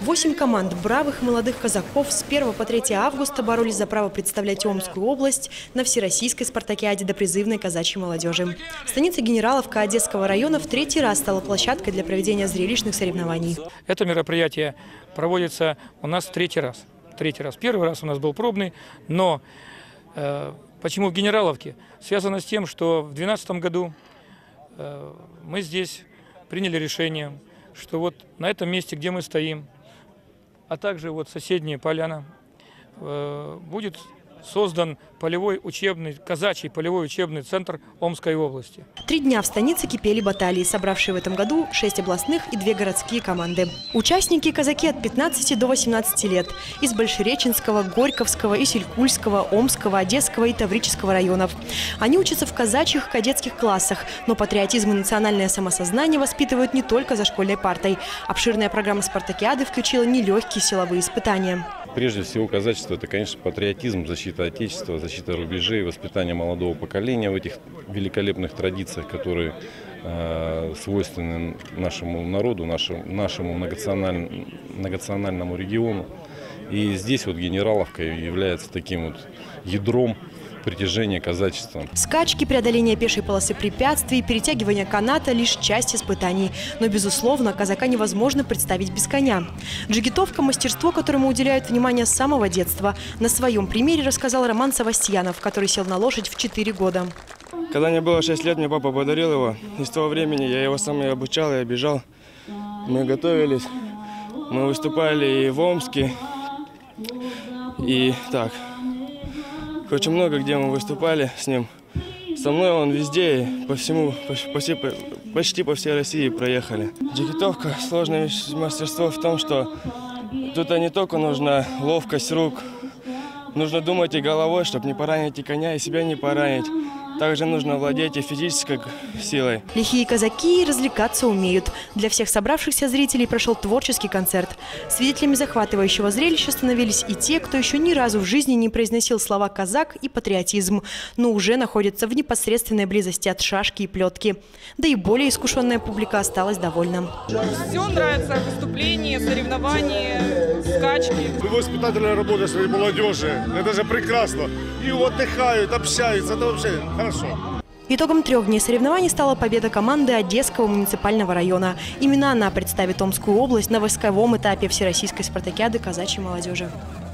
8 команд бравых молодых казаков с 1 по 3 августа боролись за право представлять Омскую область на Всероссийской спартакиаде допризывной казачьей молодежи. Станица Генераловка Одесского района в 3-й раз стала площадкой для проведения зрелищных соревнований. Это мероприятие проводится у нас в 3-й раз. Первый раз у нас был пробный, но почему в Генераловке? Связано с тем, что в 2012 году мы здесь приняли решение, что вот на этом месте, где мы стоим, а также вот соседняя поляна, будет создан казачий полевой учебный центр Омской области. 3 дня в станице кипели баталии, собравшие в этом году 6 областных и 2 городские команды. Участники – казаки от 15 до 18 лет из Большереченского, Горьковского, Исилькульского, Омского, Одесского и Таврического районов. Они учатся в казачьих кадетских классах, но патриотизм и национальное самосознание воспитывают не только за школьной партой. Обширная программа спартакиады включила нелегкие силовые испытания. Прежде всего, казачество – это, конечно, патриотизм, защита Отечества, защита рубежей, воспитание молодого поколения в этих великолепных традициях, которые свойственны нашему народу, нашему многонациональному региону. И здесь вот Генераловка является таким вот ядром притяжения казачества. Скачки, преодоление пешей полосы препятствий, перетягивание каната – лишь часть испытаний. Но, безусловно, казака невозможно представить без коня. Джигитовка – мастерство, которому уделяют внимание с самого детства. На своем примере рассказал Роман Савастьянов, который сел на лошадь в 4 года. Когда мне было 6 лет, мне папа подарил его. И с того времени я его сам и обучал, и обижал. Мы готовились, мы выступали и в Омске, и так. Очень много где мы выступали с ним. Со мной он везде, почти по всей России проехали. Джигитовка – сложное мастерство в том, что тут не только нужна ловкость рук, нужно думать и головой, чтобы не поранить и коня, и себя не поранить. Также нужно владеть и физической силой. Лихие казаки развлекаться умеют. Для всех собравшихся зрителей прошел творческий концерт. Свидетелями захватывающего зрелища становились и те, кто еще ни разу в жизни не произносил слова «казак» и «патриотизм», но уже находится в непосредственной близости от шашки и плетки. Да и более искушенная публика осталась довольна. Все нравится: выступления, соревнования, скачки. Воспитательная работа среди молодежи. Это же прекрасно. И отдыхают, общаются. Это вообще хорошо. Итогом 3 дней соревнований стала победа команды Одесского муниципального района. Именно она представит Омскую область на войсковом этапе Всероссийской спартакиады казачьей молодежи.